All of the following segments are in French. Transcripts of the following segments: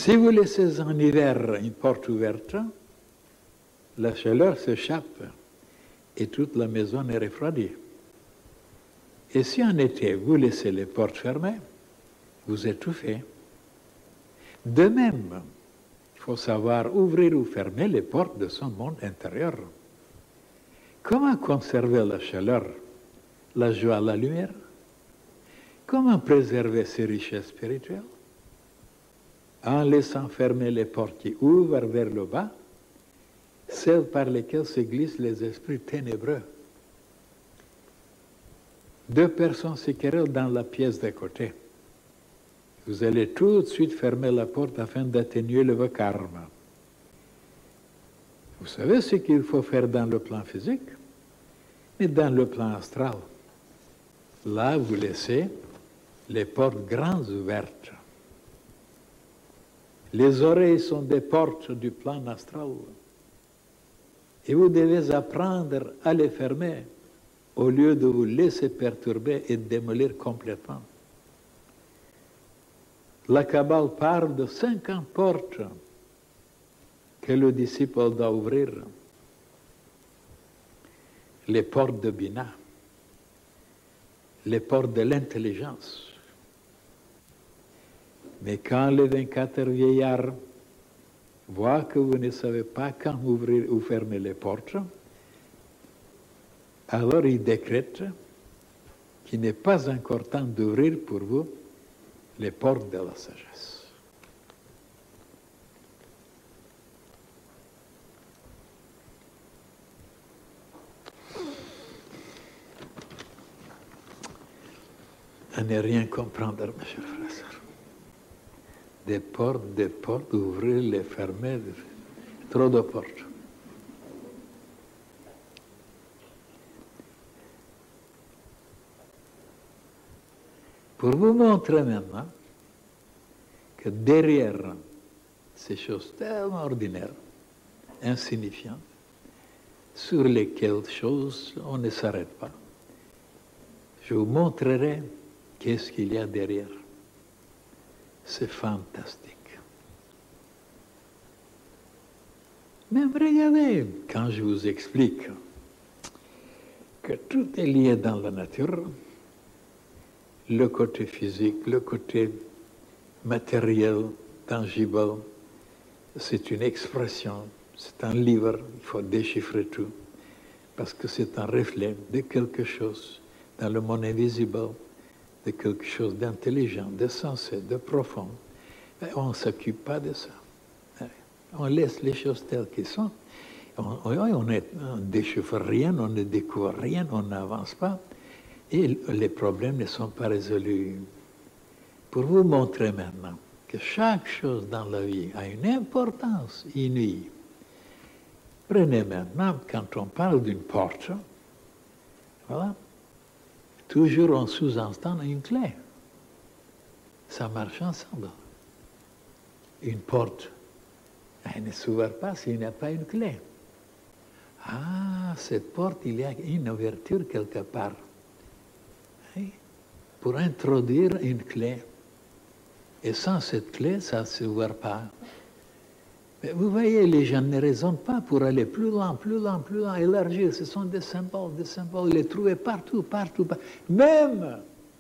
Si vous laissez en hiver une porte ouverte, la chaleur s'échappe et toute la maison est refroidie. Et si en été, vous laissez les portes fermées, vous étouffez. De même, il faut savoir ouvrir ou fermer les portes de son monde intérieur. Comment conserver la chaleur, la joie, la lumière? Comment préserver ses richesses spirituelles? En laissant fermer les portes qui ouvrent vers le bas, celles par lesquelles se glissent les esprits ténébreux. Deux personnes se querellent dans la pièce d'à côté. Vous allez tout de suite fermer la porte afin d'atténuer le vacarme. Vous savez ce qu'il faut faire dans le plan physique, mais dans le plan astral. Là, vous laissez les portes grandes ouvertes. Les oreilles sont des portes du plan astral. Et vous devez apprendre à les fermer au lieu de vous laisser perturber et démolir complètement. La Kabbale parle de 50 portes que le disciple doit ouvrir. Les portes de Bina, les portes de l'intelligence. Mais quand les 24 vieillards voient que vous ne savez pas quand ouvrir ou fermer les portes, alors ils décrètent qu'il n'est pas encore temps d'ouvrir pour vous les portes de la sagesse. À ne rien comprendre, mes chers frères et sœurs. Des portes, ouvrir, les fermer, trop de portes. Pour vous montrer maintenant que derrière ces choses tellement ordinaires, insignifiantes, sur lesquelles on ne s'arrête pas, je vous montrerai qu'est-ce qu'il y a derrière. C'est fantastique. Même regardez, quand je vous explique que tout est lié dans la nature, le côté physique, le côté matériel, tangible, c'est une expression, c'est un livre, il faut déchiffrer tout, parce que c'est un reflet de quelque chose dans le monde invisible, de quelque chose d'intelligent, de sensé, de profond. Et on ne s'occupe pas de ça. On laisse les choses telles qu'elles sont. On ne déchiffre rien, on ne découvre rien, on n'avance pas. Et les problèmes ne sont pas résolus. Pour vous montrer maintenant que chaque chose dans la vie a une importance inouïe. Prenez maintenant, quand on parle d'une porte, voilà, toujours on sous-entend une clé. Ça marche ensemble. Une porte, elle ne s'ouvre pas s'il n'y a pas une clé. Ah, cette porte, il y a une ouverture quelque part. Oui. Pour introduire une clé. Et sans cette clé, ça ne s'ouvre pas. Mais vous voyez, les gens ne raisonnent pas pour aller plus loin, plus loin, plus loin, élargir. Ce sont des symboles, les trouver partout, partout, partout. Même,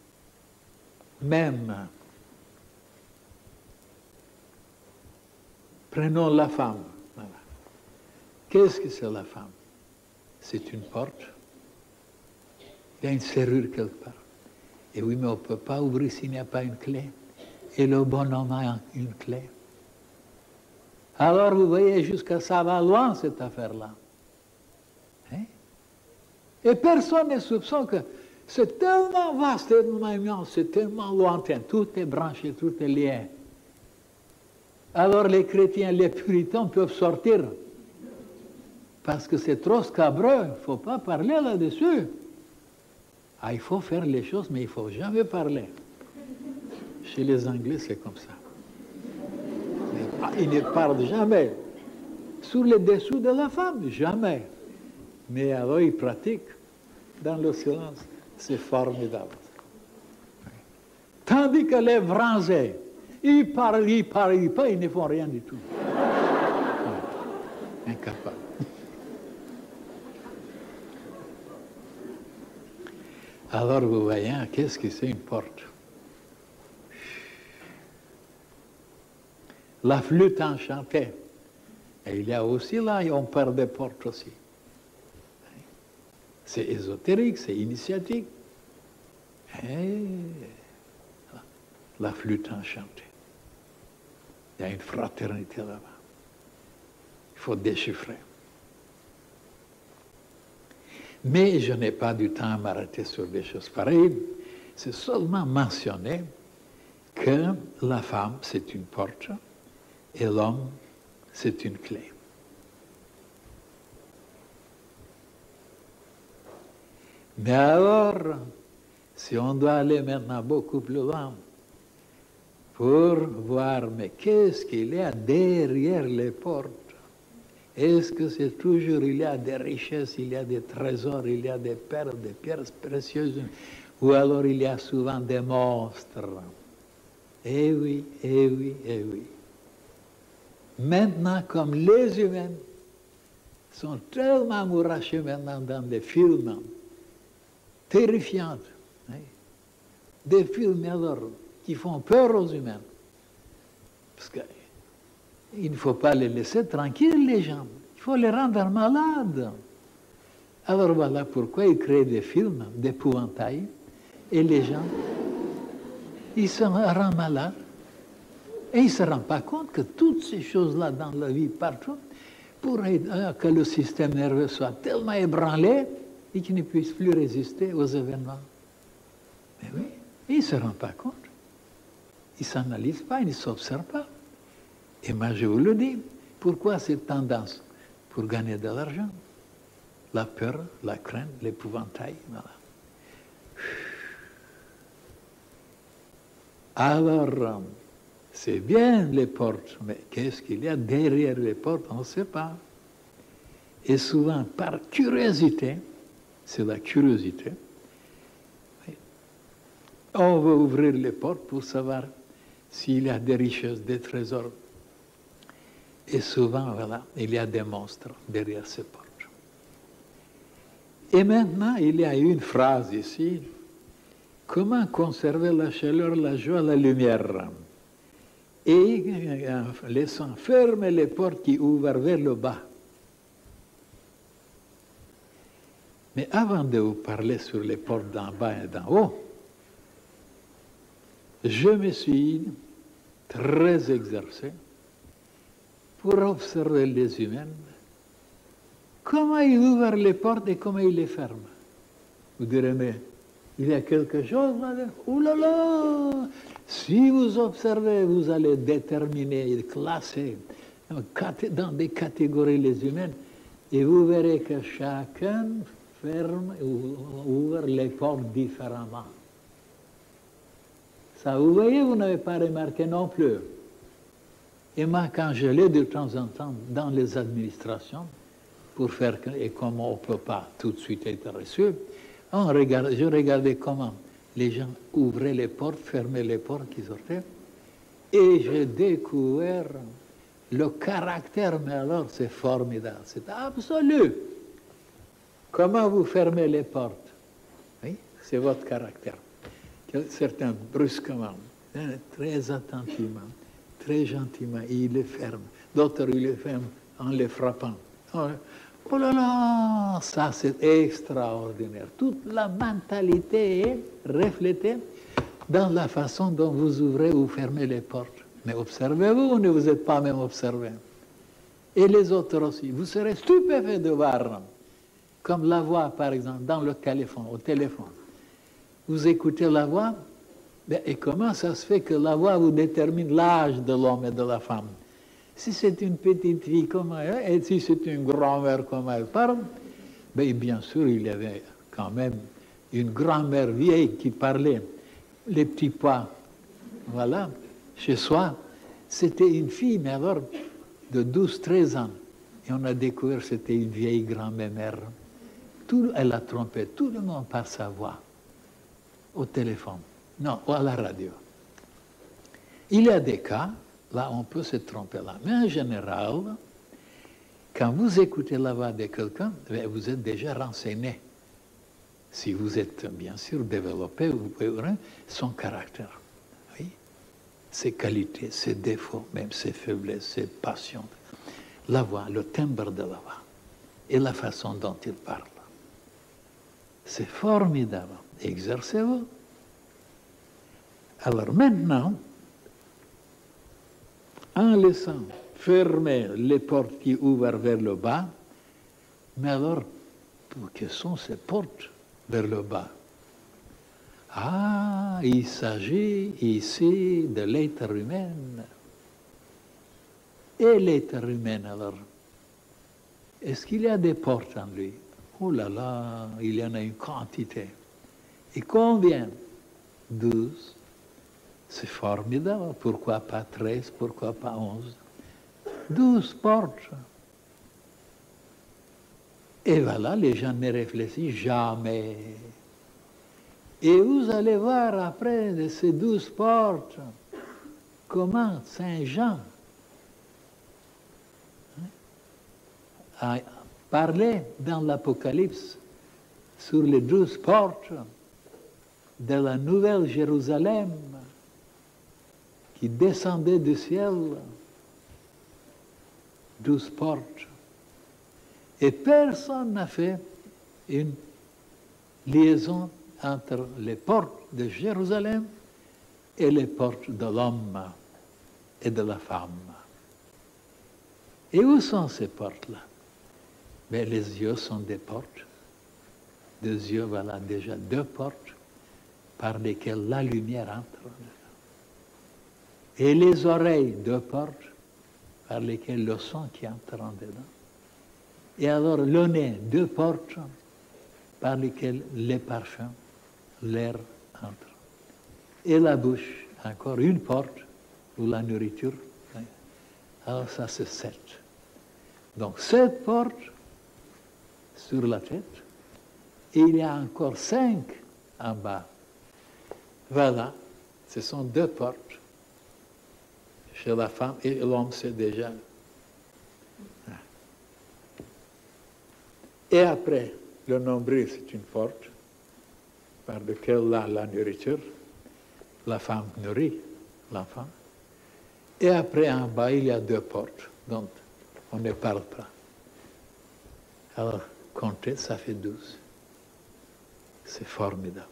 prenons la femme. Voilà. Qu'est-ce que c'est la femme? C'est une porte. Il y a une serrure quelque part. Et oui, mais on ne peut pas ouvrir s'il n'y a pas une clé. Et le bonhomme a une clé. Alors, vous voyez, jusqu'à ça va loin, cette affaire-là. Hein? Et personne ne soupçonne que c'est tellement vaste, tellement immense, c'est tellement lointain. Tout est branché, tout est lié. Alors, les chrétiens, les puritains peuvent sortir. Parce que c'est trop scabreux, il ne faut pas parler là-dessus. Ah, il faut faire les choses, mais il ne faut jamais parler. Chez les Anglais, c'est comme ça. Ils ne parlent jamais. Sur le dessous de la femme, jamais. Mais alors, ils pratiquent dans le silence. C'est formidable. Tandis que les Français, Ils parlent, ils ne font rien du tout. Incapable. Alors vous voyez, qu'est-ce que c'est une porte? La flûte enchantée. Et il y a aussi là, on parle des portes aussi. C'est ésotérique, c'est initiatique. Et la flûte enchantée. Il y a une fraternité là-bas. Il faut déchiffrer. Mais je n'ai pas du temps à m'arrêter sur des choses pareilles. C'est seulement mentionner que la femme, c'est une porte et l'homme, c'est une clé. Mais alors, si on doit aller maintenant beaucoup plus loin pour voir, mais qu'est-ce qu'il y a derrière les portes? Est-ce que c'est toujours, il y a des richesses, il y a des trésors, il y a des perles, des pierres précieuses, ou alors il y a souvent des monstres? Eh oui, eh oui, eh oui. Maintenant, comme les humains sont tellement amourachés maintenant dans des films terrifiants, hein, des films alors qui font peur aux humains, parce que il ne faut pas les laisser tranquilles, les gens. Il faut les rendre malades. Alors voilà pourquoi ils créent des films d'épouvantail et les gens, ils se rendent malades. Et ils ne se rendent pas compte que toutes ces choses-là dans la vie, partout, pourraient que le système nerveux soit tellement ébranlé et qu'il ne puisse plus résister aux événements. Mais oui, ils ne se rendent pas compte. Ils ne s'analysent pas, ils ne s'observent pas. Et moi, je vous le dis, pourquoi cette tendance? Pour gagner de l'argent. La peur, la crainte, l'épouvantail, voilà. Alors, c'est bien les portes, mais qu'est-ce qu'il y a derrière les portes? On ne sait pas. Et souvent, par curiosité, c'est la curiosité, on va ouvrir les portes pour savoir s'il y a des richesses, des trésors. Et souvent, voilà, il y a des monstres derrière ces portes. Et maintenant, il y a une phrase ici. Comment conserver la chaleur, la joie, la lumière? Et laissant fermer les portes qui ouvrent vers le bas. Mais avant de vous parler sur les portes d'en bas et d'en haut, je me suis très exercé pour observer les humains, comment ils ouvrent les portes et comment ils les ferment. Vous direz, mais il y a quelque chose là-dedans. Ouh là là! Si vous observez, vous allez déterminer, classer dans des catégories les humains, et vous verrez que chacun ferme ou ouvre les portes différemment. Ça, vous voyez, vous n'avez pas remarqué non plus. Et moi, quand je l'ai de temps en temps dans les administrations, pour faire que, et comme on ne peut pas tout de suite être reçu, je regardais comment les gens ouvraient les portes, fermaient les portes qui sortaient, et j'ai découvert le caractère, mais alors c'est formidable, c'est absolu. Comment vous fermez les portes? Oui, c'est votre caractère. Certains brusquement, très attentivement, très gentiment, ils les ferment. D'autres, ils les ferment en les frappant. Oh là là, ça c'est extraordinaire. Toute la mentalité est reflétée dans la façon dont vous ouvrez ou fermez les portes. Mais observez-vous ou ne vous êtes pas même observé? Et les autres aussi. Vous serez stupéfait de voir, comme la voix par exemple, dans le téléphone, au téléphone. Vous écoutez la voix, et comment ça se fait que la voix vous détermine l'âge de l'homme et de la femme? Si c'est une petite fille comme elle, et si c'est une grand-mère comme elle parle, bien sûr, il y avait quand même une grand-mère vieille qui parlait les petits pas, voilà, chez soi. C'était une fille, mais alors de 12-13 ans. Et on a découvert que c'était une vieille grand-mère. Elle a trompé tout le monde par sa voix, au téléphone, non, à la radio. Il y a des cas, là on peut se tromper là, mais en général, quand vous écoutez la voix de quelqu'un, vous êtes déjà renseigné. Si vous êtes bien sûr développé, vous pouvez voir son caractère, oui, ses qualités, ses défauts, même ses faiblesses, ses passions. La voix, le timbre de la voix et la façon dont il parle. C'est formidable. Exercez-vous. Alors maintenant, en laissant fermer les portes qui ouvrent vers le bas, mais alors, que sont ces portes vers le bas? Ah, il s'agit ici de l'être humain. Et l'être humain, alors, est-ce qu'il y a des portes en lui? Oh là là, il y en a une quantité. Et combien? 12. C'est formidable. Pourquoi pas 13? Pourquoi pas 11? 12 portes. Et voilà, les gens ne réfléchissent jamais. Et vous allez voir après de ces 12 portes comment Saint Jean a parlé dans l'Apocalypse sur les 12 portes de la Nouvelle Jérusalem qui descendait du ciel. 12 portes. Et personne n'a fait une liaison entre les portes de Jérusalem et les portes de l'homme et de la femme. Et où sont ces portes-là? Mais les yeux sont des portes. Des yeux, voilà déjà 2 portes par lesquelles la lumière entre. Et les oreilles, 2 portes par lesquelles le son qui entre en dedans. Et alors le nez, 2 portes par lesquelles les parfums, l'air entre. Et la bouche, encore une porte pour la nourriture. Alors ça c'est 7. Donc 7 portes sur la tête, et il y a encore 5 en bas. Voilà, ce sont 2 portes. Chez la femme et l'homme, c'est déjà. Et après, le nombril, c'est une porte par laquelle la nourriture, la femme nourrit l'enfant. Et après, en bas, il y a 2 portes dont on ne parle pas. Alors, compter, ça fait 12. C'est formidable.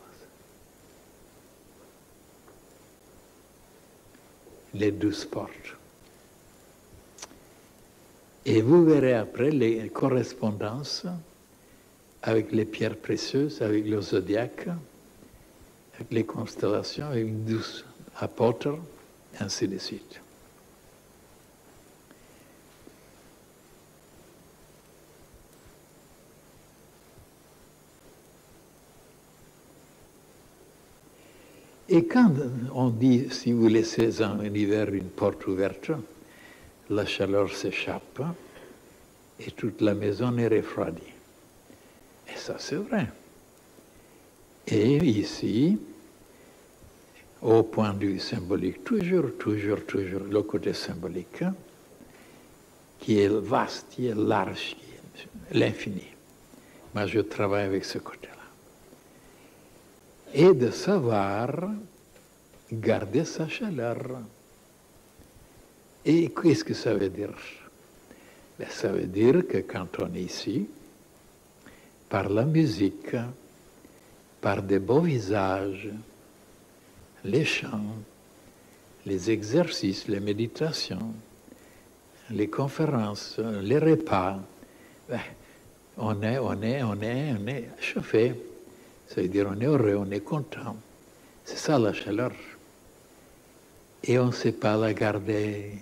Les 12 portes. Et vous verrez après les correspondances avec les pierres précieuses, avec le zodiaque, avec les constellations, avec les 12 apôtres, ainsi de suite. Et quand on dit, si vous laissez en hiver une porte ouverte, la chaleur s'échappe et toute la maison est refroidie. Et ça, c'est vrai. Et ici, au point de vue symbolique, toujours, le côté symbolique, qui est vaste, qui est large, qui est l'infini. Moi, je travaille avec ce côté-là. Et de savoir garder sa chaleur. Et qu'est-ce que ça veut dire? Ben, ça veut dire que quand on est ici, par la musique, par des beaux visages, les chants, les exercices, les méditations, les conférences, les repas, ben, on est chauffé. Ça veut dire on est heureux, on est content. C'est ça la chaleur. Et on ne sait pas la garder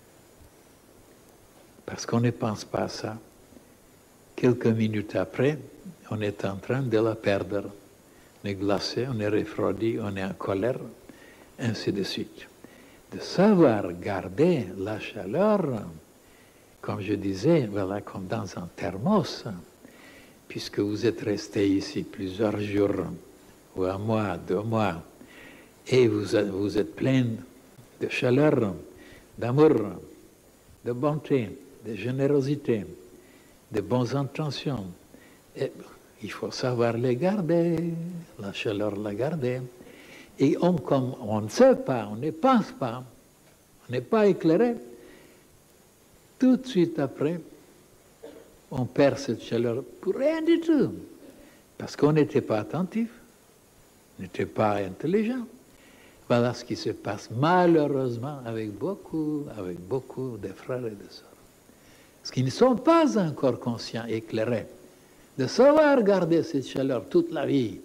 parce qu'on ne pense pas à ça. Quelques minutes après, on est en train de la perdre. On est glacé, on est refroidi, on est en colère, ainsi de suite. De savoir garder la chaleur, comme je disais, voilà, comme dans un thermos, puisque vous êtes resté ici plusieurs jours, ou un mois, 2 mois, et vous êtes plein de chaleur, d'amour, de bonté, de générosité, de bonnes intentions. Et il faut savoir les garder, la chaleur la garder. Et comme on ne sait pas, on ne pense pas, on n'est pas éclairé, tout de suite après, on perd cette chaleur pour rien du tout. Parce qu'on n'était pas attentif, on n'était pas intelligent. Voilà ce qui se passe malheureusement avec beaucoup de frères et de sœurs. Parce qu'ils ne sont pas encore conscients, éclairés, de savoir garder cette chaleur toute la vie.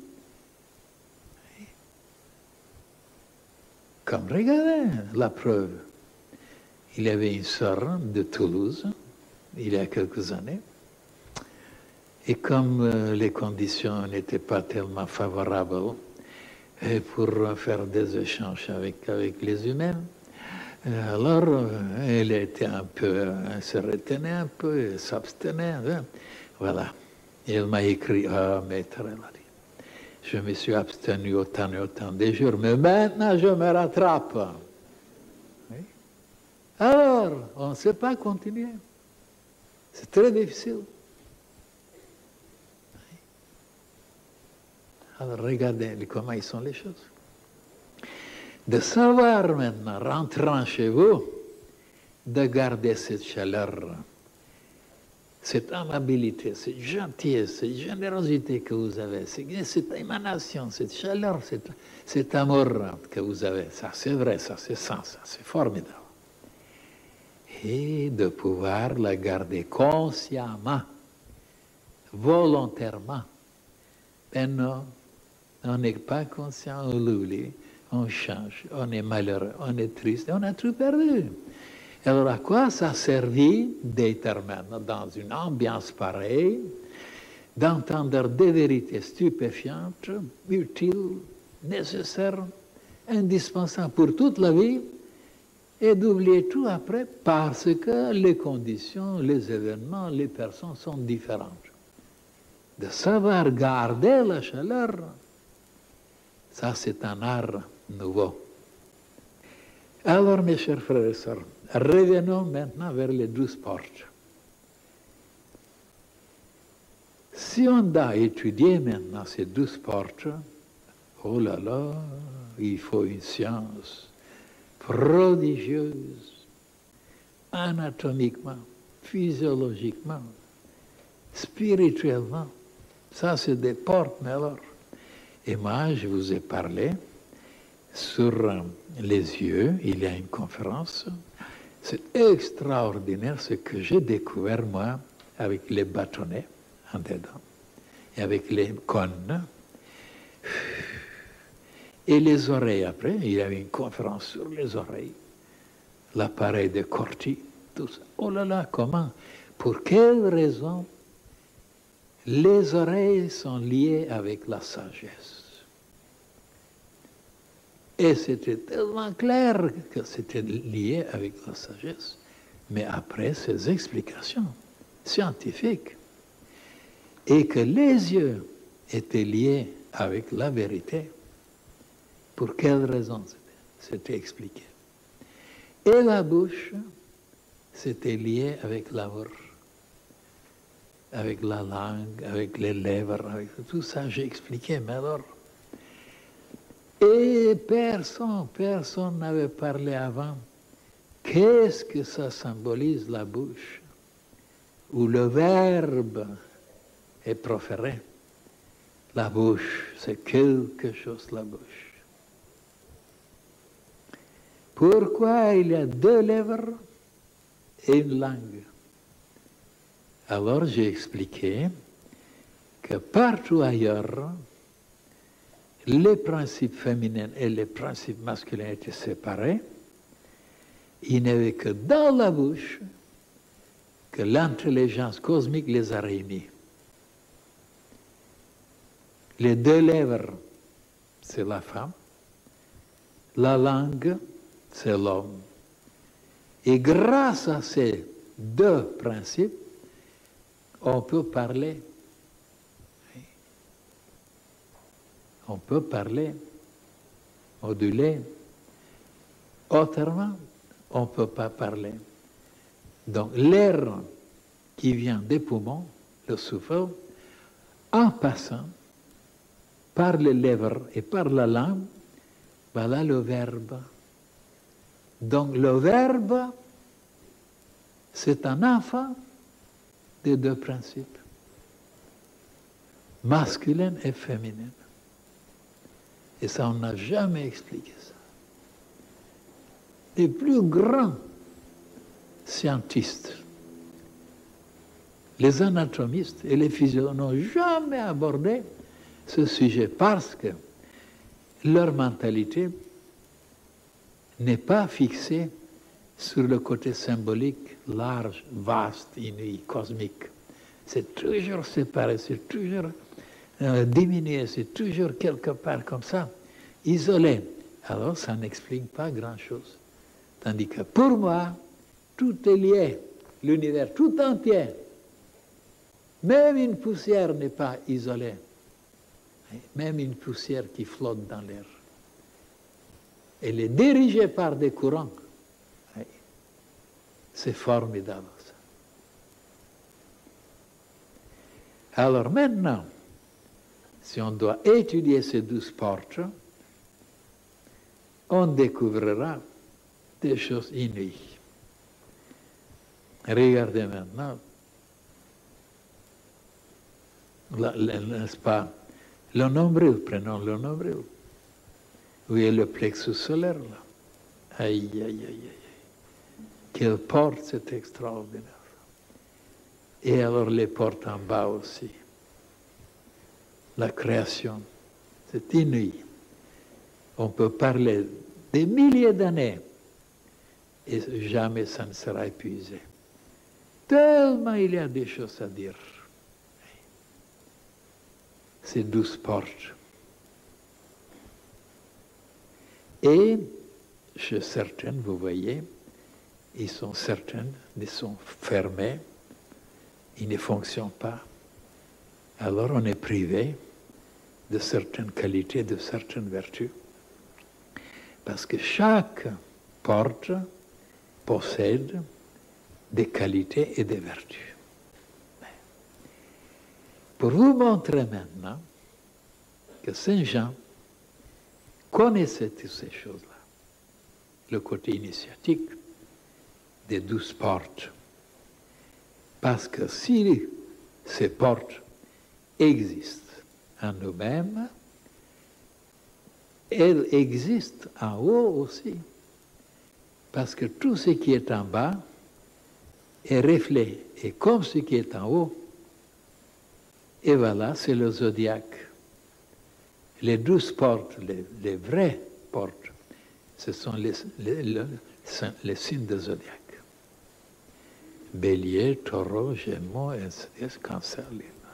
Comme regardez la preuve. Il y avait une sœur de Toulouse, il y a quelques années, et comme les conditions n'étaient pas tellement favorables pour faire des échanges avec les humains, alors elle était un peu, elle se retenait un peu, elle s'abstenait, hein, voilà. Et elle m'a écrit, ah, maître, elle a dit, je me suis abstenu autant et autant de jours, mais maintenant je me rattrape. Oui. Alors, on ne sait pas continuer. C'est très difficile. Alors, regardez comment ils sont les choses. De savoir maintenant, rentrant chez vous, de garder cette chaleur, cette amabilité, cette gentillesse, cette générosité que vous avez, cette émanation, cette chaleur, cet amour que vous avez. Ça, c'est vrai, ça, c'est ça, c'est formidable. Et de pouvoir la garder consciemment, volontairement. Mais non, on n'est pas conscient, on l'oublie, on change, on est malheureux, on est triste, on a tout perdu. Alors à quoi ça servit d'être maintenant dans une ambiance pareille, d'entendre des vérités stupéfiantes, utiles, nécessaires, indispensables pour toute la vie, et d'oublier tout après parce que les conditions, les événements, les personnes sont différentes. De savoir garder la chaleur, ça c'est un art nouveau. Alors mes chers frères et sœurs, revenons maintenant vers les 12 portes. Si on doit étudier maintenant ces 12 portes, oh là là, il faut une science prodigieuse, anatomiquement, physiologiquement, spirituellement. Ça, c'est des portes, mais alors. Et moi, je vous ai parlé sur les yeux, il y a une conférence. C'est extraordinaire ce que j'ai découvert, moi, avec les bâtonnets en dedans, et avec les cônes. Et les oreilles après, il y avait une conférence sur les oreilles, l'appareil de Corti, tout ça. Oh là là, comment? Pour quelle raison les oreilles sont liées avec la sagesse? Et c'était tellement clair que c'était lié avec la sagesse. Mais après ces explications scientifiques, et que les yeux étaient liés avec la vérité, pour quelle raison c'était expliqué. Et la bouche, c'était lié avec l'amour, avec la langue, avec les lèvres, avec tout ça, j'ai expliqué, mais alors. Et personne n'avait parlé avant. Qu'est-ce que ça symbolise, la bouche, où le verbe est proféré? La bouche, c'est quelque chose, la bouche. Pourquoi il y a 2 lèvres et une langue? Alors j'ai expliqué que partout ailleurs, les principes féminins et les principes masculins étaient séparés. Il n'y avait que dans la bouche que l'intelligence cosmique les a réunis. Les 2 lèvres, c'est la femme. La langue, c'est l'homme. Et grâce à ces 2 principes, on peut parler. On peut parler, moduler. Autrement, on ne peut pas parler. Donc l'air qui vient des poumons, le souffle, en passant par les lèvres et par la langue, voilà le verbe. Donc le verbe, c'est un enfant des deux principes, masculin et féminin. Et ça, on n'a jamais expliqué ça. Les plus grands scientistes, les anatomistes et les physiologues n'ont jamais abordé ce sujet parce que leur mentalité n'est pas fixée sur le côté symbolique, large, vaste, inouï, cosmique. C'est toujours séparé, c'est toujours diminué, c'est toujours quelque part comme ça, isolé. Alors ça n'explique pas grand-chose. Tandis que pour moi, tout est lié, l'univers tout entier. Même une poussière n'est pas isolée. Même une poussière qui flotte dans l'air. Elle est dirigée par des courants. C'est formidable, ça. Alors maintenant, si on doit étudier ces 12 portes, on découvrira des choses inouïes. Regardez maintenant, n'est-ce pas, le nombril, prenons le nombril. Où est le plexus solaire, là? Aïe, aïe, aïe, aïe. Quelle porte, c'est extraordinaire. Et alors les portes en bas aussi. La création, c'est inouï. On peut parler des milliers d'années et jamais ça ne sera épuisé. Tellement il y a des choses à dire. Ces 12 portes. Et chez certaines, vous voyez, ils sont fermés, ils ne fonctionnent pas. Alors on est privé de certaines qualités, de certaines vertus. Parce que chaque porte possède des qualités et des vertus. Pour vous montrer maintenant que Saint Jean connaissait toutes ces choses-là, le côté initiatique des 12 portes. Parce que si ces portes existent en nous-mêmes, elles existent en haut aussi. Parce que tout ce qui est en bas est reflet, et comme ce qui est en haut. Et voilà, c'est le zodiaque. Les 12 portes, les vraies portes, ce sont les signes de zodiaque. Bélier, taureau, gémeaux, cancer,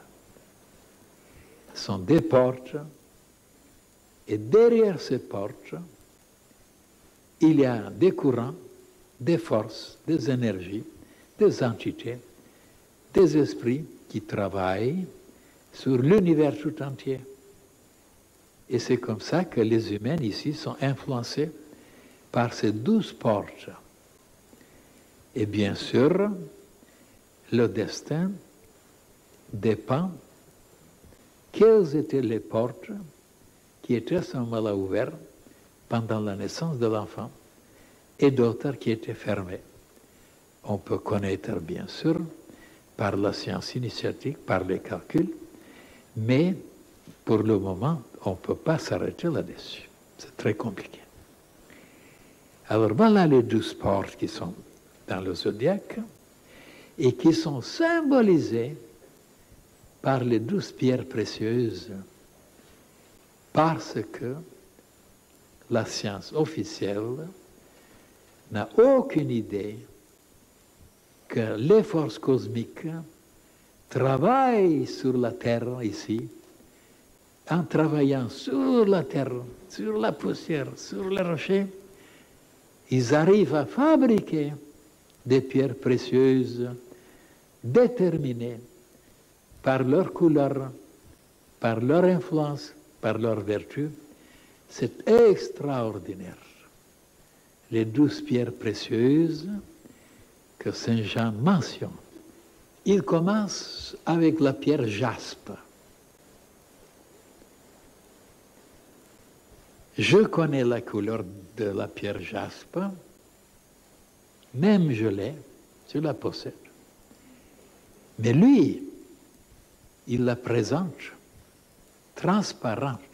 ce sont des portes, et derrière ces portes, il y a des courants, des forces, des énergies, des entités, des esprits qui travaillent sur l'univers tout entier. Et c'est comme ça que les humains ici sont influencés par ces 12 portes. Et bien sûr, le destin dépend quelles étaient les portes qui étaient à ce moment-là ouvertes pendant la naissance de l'enfant et d'autres qui étaient fermées. On peut connaître, bien sûr, par la science initiatique, par les calculs, mais pour le moment, on ne peut pas s'arrêter là-dessus. C'est très compliqué. Alors voilà les 12 portes qui sont dans le zodiaque et qui sont symbolisées par les 12 pierres précieuses parce que la science officielle n'a aucune idée que les forces cosmiques travaillent sur la Terre ici, en travaillant sur la Terre, sur la poussière, sur les rochers, ils arrivent à fabriquer des pierres précieuses déterminées par leur couleur, par leur influence, par leur vertu. C'est extraordinaire. les 12 pierres précieuses que Saint Jean mentionne. Il commence avec la pierre jaspe. Je connais la couleur de la pierre jaspe, même je l'ai, je la possède. Mais lui, il la présente transparente,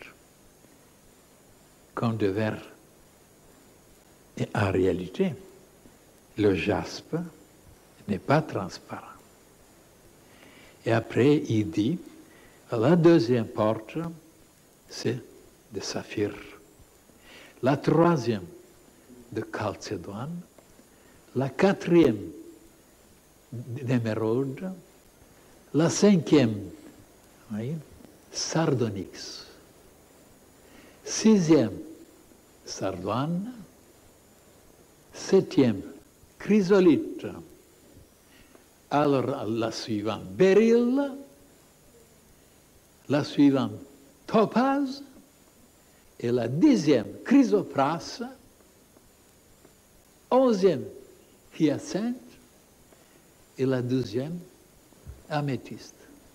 comme de verre. Et en réalité, le jaspe n'est pas transparent. Et après, il dit, la deuxième porte, c'est de saphir. La troisième, de chalcédoine. La quatrième, d'émeraude. La cinquième, oui, sardonyx. Sixième, sardoine. Septième, chrysolite. Alors, la suivante, béryl. La suivante, topaz. Et la dixième, chrysoprase. Onzième, hyacinthe. Et la douzième, améthyste.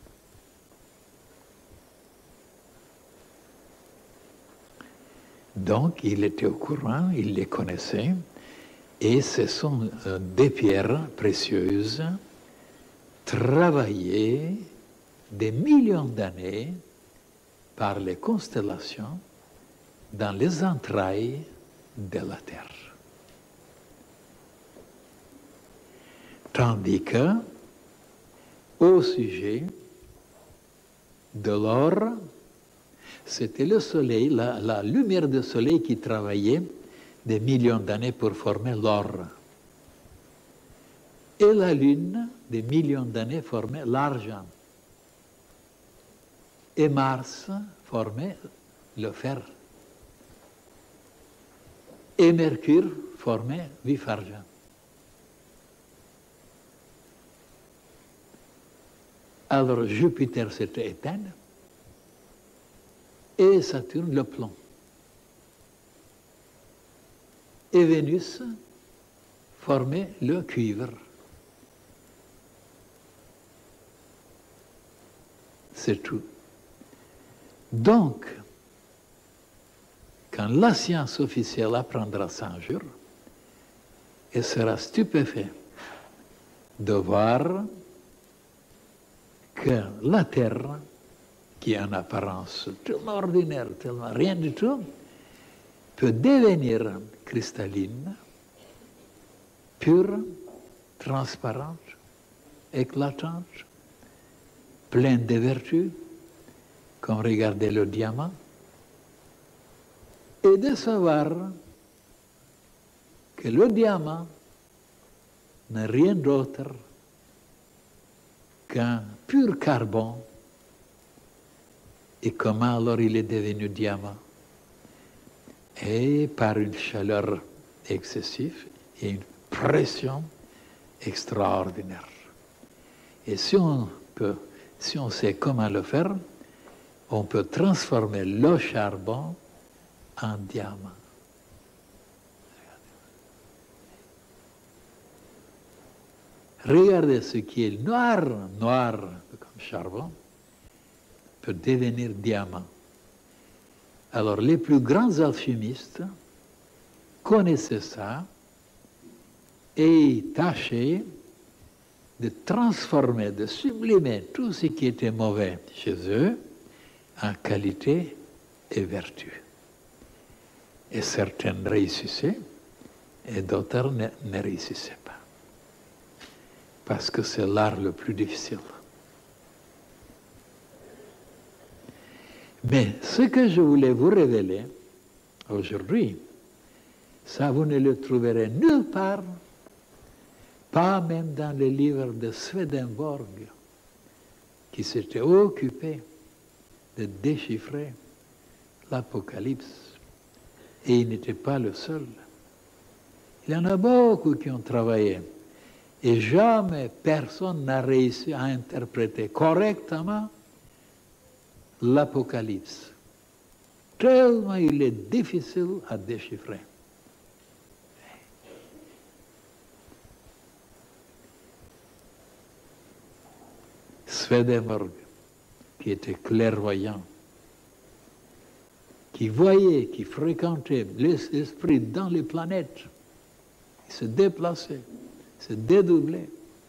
Donc, il était au courant, il les connaissait, et ce sont des pierres précieuses, travaillées des millions d'années par les constellations dans les entrailles de la Terre. Tandis que, au sujet de l'or, c'était le soleil, la lumière du soleil qui travaillait des millions d'années pour former l'or. Et la lune, des millions d'années, formait l'argent. Et Mars formait le fer. Et Mercure formait vif-argent. Alors Jupiter s'était éteint et Saturne le plomb. Et Vénus formait le cuivre. C'est tout. Donc, quand la science officielle apprendra ça un jour, elle sera stupéfaite de voir que la Terre, qui est en apparence tellement ordinaire, tellement rien du tout, peut devenir cristalline, pure, transparente, éclatante, pleine de vertus, comme regarder le diamant, et de savoir que le diamant n'est rien d'autre qu'un pur carbone. Et comment alors il est devenu diamant? Et par une chaleur excessive et une pression extraordinaire. Et si on sait comment le faire, on peut transformer le charbon en diamant. Regardez ce qui est noir comme charbon, peut devenir diamant. Alors les plus grands alchimistes connaissaient ça et tâchaient de transformer, de sublimer tout ce qui était mauvais chez eux en qualité et vertu. Et certaines réussissaient et d'autres ne réussissaient pas. Parce que c'est l'art le plus difficile. Mais ce que je voulais vous révéler aujourd'hui, ça vous ne le trouverez nulle part, pas même dans les livres de Swedenborg, qui s'était occupé de déchiffrer l'Apocalypse. Et il n'était pas le seul. Il y en a beaucoup qui ont travaillé. Et jamais personne n'a réussi à interpréter correctement l'Apocalypse. Tellement il est difficile à déchiffrer. Swedenborg, qui était clairvoyant, qui voyait, qui fréquentait l'esprit dans les planètes, il se déplaçait, se dédoublait.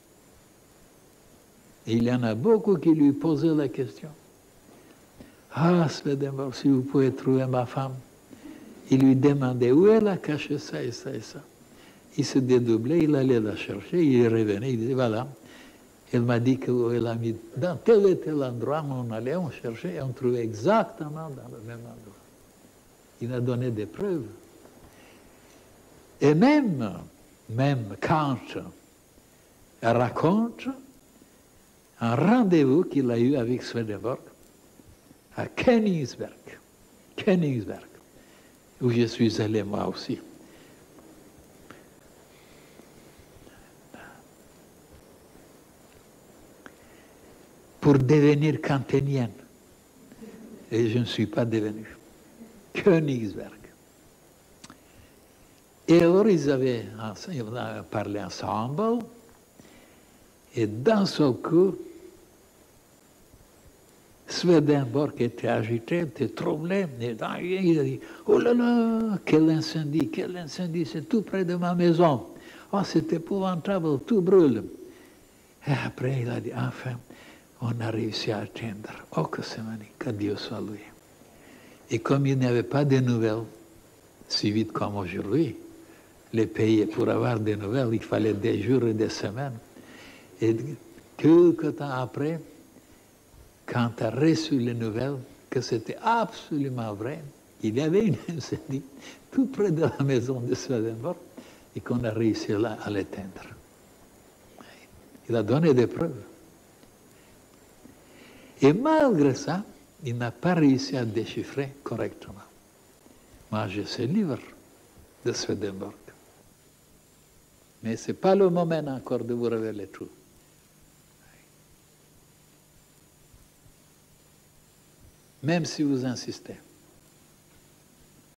Et il y en a beaucoup qui lui posaient la question. Ah, Swedenborg, si vous pouvez trouver ma femme. Il lui demandait où elle a caché ça et ça et ça. Il se dédoublait, il allait la chercher, il revenait, il disait voilà, elle m'a dit qu'elle a mis dans tel et tel endroit, on allait, on cherchait et on trouvait exactement dans le même endroit. Il a donné des preuves. Et même Kant raconte un rendez-vous qu'il a eu avec Swedenborg à Königsberg, où je suis allé moi aussi. Pour devenir kantenienne. Et je ne suis pas devenu. Königsberg. Et alors ils avaient parlé ensemble, et d'un seul coup, Swedenborg était agité, était troublé, et il a dit « Oh là là, quel incendie, c'est tout près de ma maison. Oh, c'est épouvantable, tout brûle. » Et après, il a dit « Enfin, on a réussi à atteindre. Oh, que c'est magnifique, que Dieu soit loué. » Et comme il n'y avait pas de nouvelles, si vite comme aujourd'hui, les pays, pour avoir des nouvelles, il fallait des jours et des semaines. Et quelque temps après, quand tu as reçu les nouvelles, que c'était absolument vrai, il y avait une incendie tout près de la maison de Swedenborg et qu'on a réussi là à l'éteindre. Il a donné des preuves. Et malgré ça, il n'a pas réussi à déchiffrer correctement. Moi, j'ai ce livre de Swedenborg. Mais ce n'est pas le moment encore de vous révéler tout. Même si vous insistez.